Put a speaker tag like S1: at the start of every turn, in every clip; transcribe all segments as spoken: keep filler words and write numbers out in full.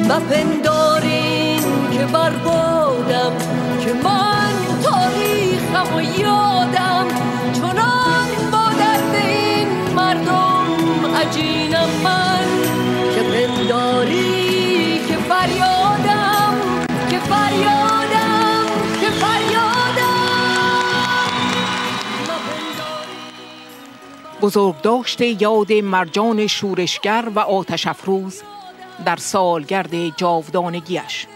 S1: مپندارین که بربادم که من تاریخم و یادم چنان با درد این مردم عجینم من که پنداری که فریادم که فریادم که فریادم
S2: بزرگداشت یاد مرجان شورشگر و آتش افروز در سالگرد جاودانگیش.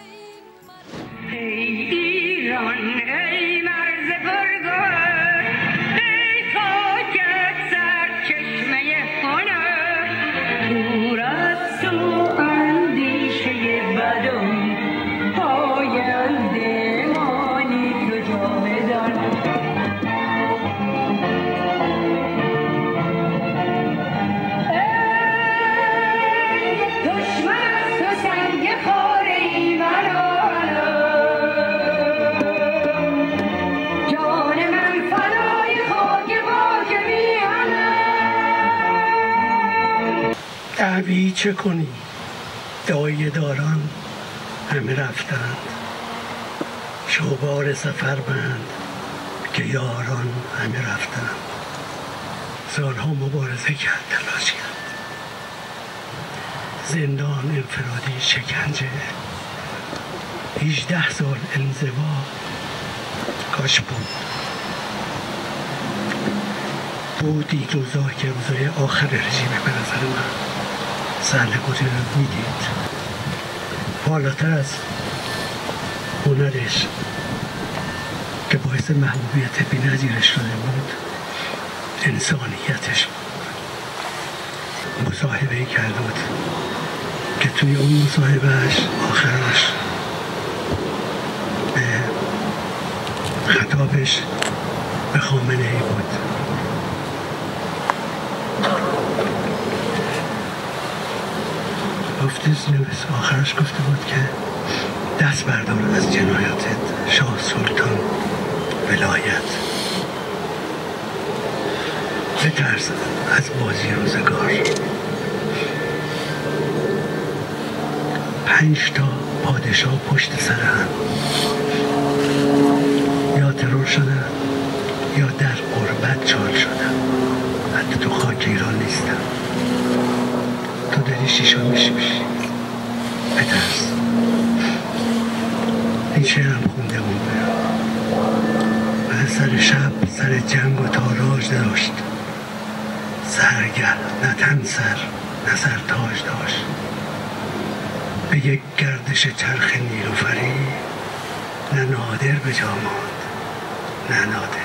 S3: دعوی چه کنی؟ دایه داران همه رفتند، شوبار سفر بند که یاران همه رفتند. سالها مبارزه کرد، تلاش کرد، زندان، انفرادی، شکنجه، هجده سال انزوا، کاش بود بودی روزا که روزای آخر رژیمه. به نظر من سرنگونی رو میدید بالاتر از هنرش که باعث محبوبیت بی‌نظیرش شده بود، انسانیتش بود. مصاحبه کرده بود که توی اون مصاحبهش آخرش به خطابش به خامنه ای بود. گفت آخرش گفته بود که دست بردار از جنایاتت شاه سلطان ولایت، بترس از بازی روزگار. پنج تا پادشاه پشت سر هم یا ترور شدن یا در غربت چال شدن. حتی تو خاک ایران نیستن، تو داری شیشا میشی میشی. بترس. این شعرم خونده بود و سر شب سر جنگ و تاراج داشت، سرگه نه تن سر نه سر تاج داشت. به یک گردش چرخ نیلوفری نه نادر به جا ماند نه نادری.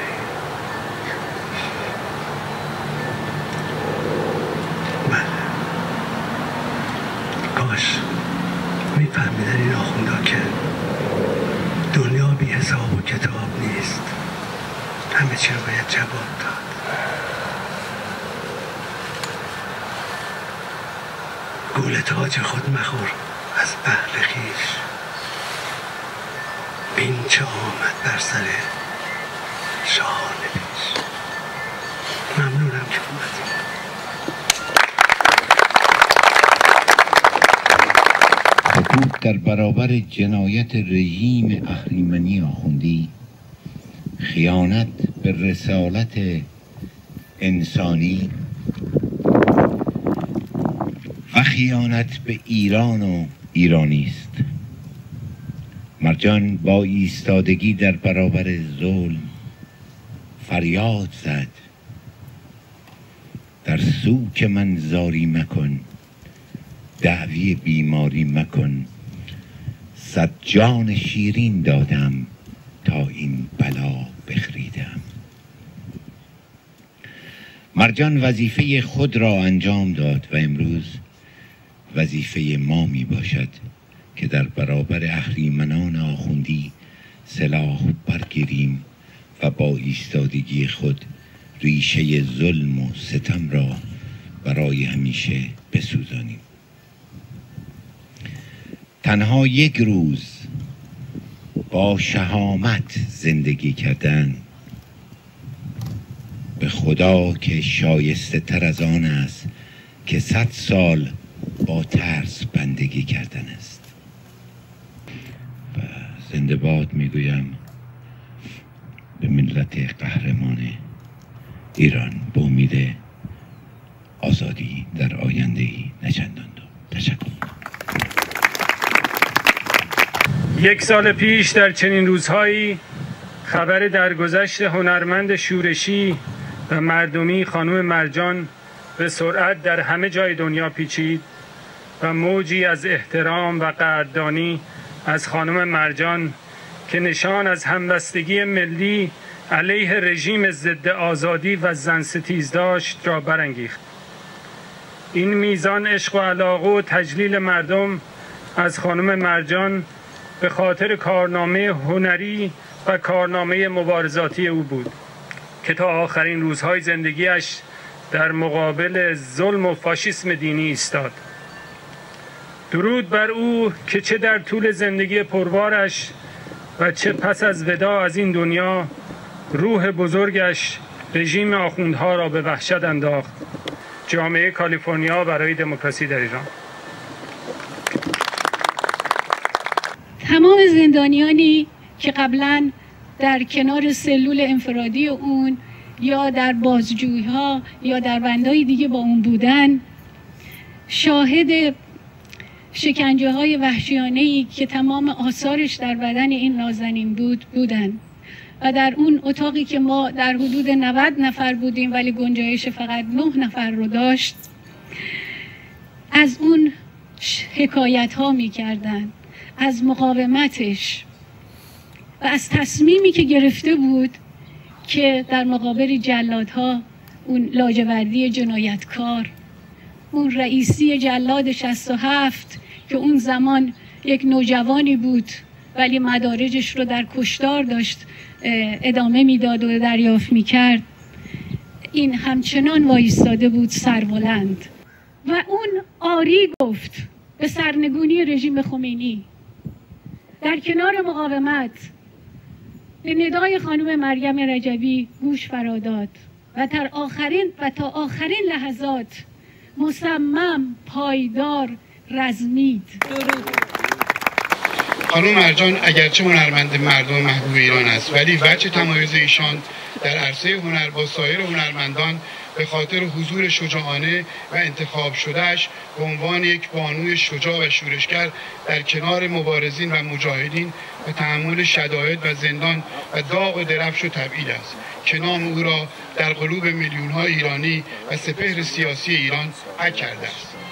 S3: میفهمیدن این آخوندا که دنیا بی حساب و کتاب نیست، همه چی رو باید جواب داد. گول تاج خود مخور از اهل خویش، بین چه آمد بر سر شاهان پیش. ممنونم که اومدید.
S4: سکوت در برابر جنایت رژیم اهریمنی آخوندی، خیانت به رسالت انسانی و خیانت به ایران و ایرانی است. مرجان با ایستادگی در برابر ظلم فریاد زد: در سوک من زاری مکن، دعوی بیماری مکن، صد جان شیرین دادم تا این بلا بخریدم. مرجان وظیفه خود را انجام داد و امروز وظیفه ما می باشد که در برابر اهریمنان آخوندی سلاح برگیریم و با ایستادگی خود ریشه ظلم و ستم را برای همیشه بسوزانیم. تنها یک روز با شهامت زندگی کردن به خدا که شایسته تر از آن است که صد سال با ترس بندگی کردن است. زنده باد میگویم به ملت قهرمان ایران به امید آزادی در آینده‌ای نچندان دور. تشکر.
S5: یک سال پیش در چنین روزهایی خبر درگذشت هنرمند شورشی و مردمی خانم مرجان به سرعت در همه جای دنیا پیچید و موجی از احترام و قدردانی از خانم مرجان که نشان از همبستگی ملی علیه رژیم ضد آزادی و زنستیز داشت را برانگیخت. این میزان عشق و علاقه و تجلیل مردم از خانم مرجان به خاطر کارنامه هنری و کارنامه مبارزاتی او بود که تا آخرین روزهای زندگیش در مقابل ظلم و فاشیسم دینی ایستاد. درود بر او که چه در طول زندگی پربارش و چه پس از وداع از این دنیا روح بزرگش رژیم آخوندها را به وحشت انداخت. جامعه کالیفرنیا برای دموکراسی در ایران.
S6: تمام زندانیانی که قبلا در کنار سلول انفرادی اون یا در بازجویی‌ها یا در بندهای دیگه با اون بودن، شاهد شکنجه های وحشیانه‌ای که تمام آثارش در بدن این نازنین بود بودن و در اون اتاقی که ما در حدود نود نفر بودیم ولی گنجایش فقط نه نفر رو داشت، از اون حکایت ها می کردن، از مقاومتش و از تصمیمی که گرفته بود که در مقابل جلادها، اون لاجوردی جنایتکار، اون رئیسی جلاد شصت و هفت که اون زمان یک نوجوانی بود ولی مدارجش رو در کشتار داشت ادامه میداد و دریافت میکرد، این همچنان وایستاده بود سربلند و اون آری گفت به سرنگونی رژیم خمینی. در کنار مقاومت به ندای خانم مریم رجبی گوش فراداد و در آخرین و تا آخرین لحظات مصمم، پایدار، رزمید.
S7: خانم مرجان اگرچه هنرمند مردم محبوب ایران است، ولی وجه تمایز ایشان در عرصه هنر با سایر هنرمندان به خاطر حضور شجاعانه و انتخاب شدهش به عنوان یک بانوی شجاع و شورشگر در کنار مبارزین و مجاهدین و تحمل شدائد و زندان و داغ و درفش و تبعید است که نام او را در قلوب میلیون‌ها ایرانی و سپهر سیاسی ایران حک کرده است.